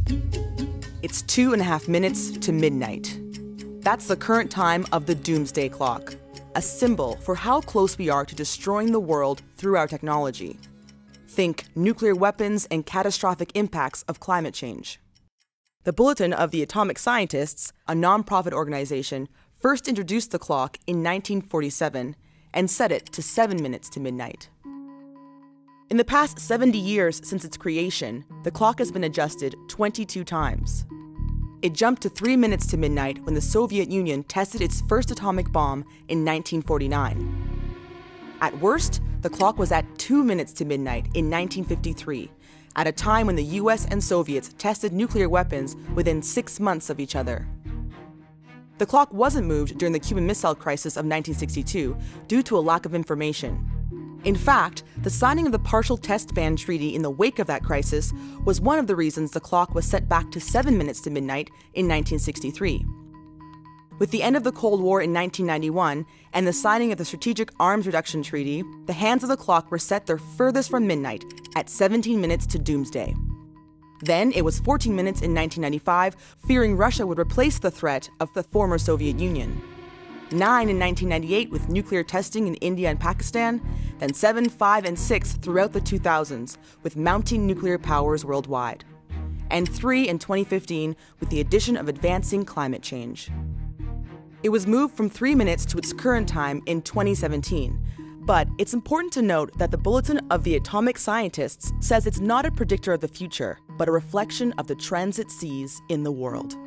It's 2.5 minutes to midnight. That's the current time of the Doomsday Clock, a symbol for how close we are to destroying the world through our technology. Think nuclear weapons and catastrophic impacts of climate change. The Bulletin of the Atomic Scientists, a nonprofit organization, first introduced the clock in 1947 and set it to 7 minutes to midnight. In the past 70 years since its creation, the clock has been adjusted 22 times. It jumped to 3 minutes to midnight when the Soviet Union tested its first atomic bomb in 1949. At worst, the clock was at 2 minutes to midnight in 1953, at a time when the US and Soviets tested nuclear weapons within 6 months of each other. The clock wasn't moved during the Cuban Missile Crisis of 1962 due to a lack of information. In fact, the signing of the Partial Test Ban Treaty in the wake of that crisis was one of the reasons the clock was set back to 7 minutes to midnight in 1963. With the end of the Cold War in 1991 and the signing of the Strategic Arms Reduction Treaty, the hands of the clock were set their furthest from midnight at 17 minutes to doomsday. Then it was 14 minutes in 1995, fearing Russia would replace the threat of the former Soviet Union. 9 in 1998 with nuclear testing in India and Pakistan, then 7, 5, and 6 throughout the 2000s with mounting nuclear powers worldwide, and 3 in 2015 with the addition of advancing climate change. It was moved from 3 minutes to its current time in 2017, but it's important to note that the Bulletin of the Atomic Scientists says it's not a predictor of the future, but a reflection of the trends it sees in the world.